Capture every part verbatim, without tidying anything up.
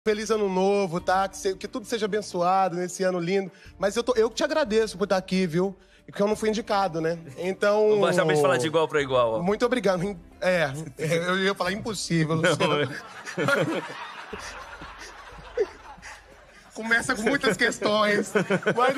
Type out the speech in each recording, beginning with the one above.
Feliz ano novo, tá? Que, se, que tudo seja abençoado nesse ano lindo. Mas eu, tô, eu que te agradeço por estar aqui, viu? E porque eu não fui indicado, né? Então... Vamos saber falar de igual para igual. Ó. Muito obrigado. É, eu ia falar impossível, Luciano. Começa com muitas questões. Mas...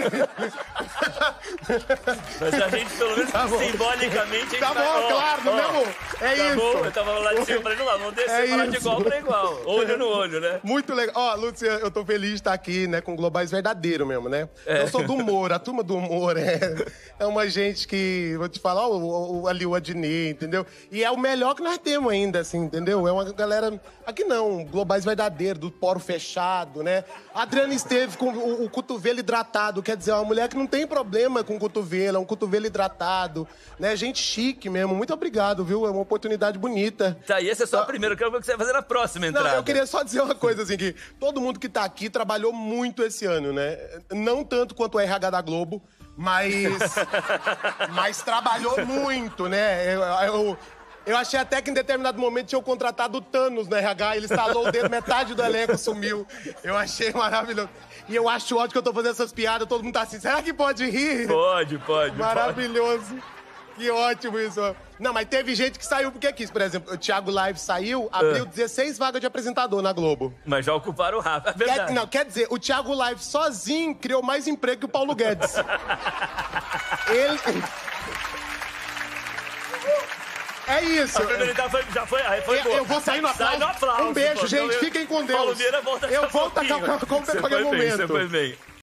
mas a gente, pelo menos tá simbolicamente... Tá bom, tá... claro, ó, no mesmo... É tá isso. Bom, eu tava lá de cima, falei, não, vamos descer e é falar de igual pra igual. Olho no olho, né? Muito legal. Ó, Luciano, eu tô feliz de estar aqui, né, com Globais verdadeiro mesmo, né? É. Eu sou do humor, a turma do humor é, é uma gente que, vou te falar, ó, o, o, ali o Adnet, entendeu? E é o melhor que nós temos ainda, assim, entendeu? É uma galera... Aqui não, Globais verdadeiro, do poro fechado, né? A Adriana esteve com o, o cotovelo hidratado, quer dizer, uma mulher que não tem problema com o cotovelo, é um cotovelo hidratado, né? Gente chique mesmo. Muito obrigado, viu? É uma oportunidade bonita. Tá, e esse é só tá. a primeira, eu quero ver o que você vai fazer na próxima entrada. Não, eu queria só dizer uma coisa, assim, que todo mundo que tá aqui trabalhou muito esse ano, né? Não tanto quanto o R H da Globo, mas... mas trabalhou muito, né? Eu... eu Eu achei até que em determinado momento tinham contratado o Thanos no R H, ele estalou o dedo, metade do elenco sumiu. Eu achei maravilhoso. E eu acho ótimo que eu tô fazendo essas piadas, todo mundo tá assim, será que pode rir? Pode, pode. Maravilhoso. Pode. Que ótimo isso. Não, mas teve gente que saiu porque quis. Por exemplo, o Thiago Live saiu, abriu dezesseis vagas de apresentador na Globo. Mas já ocuparam rápido, é verdade. Quer, não, quer dizer, o Thiago Live sozinho criou mais emprego que o Paulo Guedes. Ele... É isso. A feminilidade foi, já foi, aí foi eu, boa. eu vou sair no aplauso. Sai no aplauso. Um beijo, pô, gente. Eu, Fiquem com Deus. Paulo Vieira volta eu volto a qualquer momento. Você foi bem, você foi bem.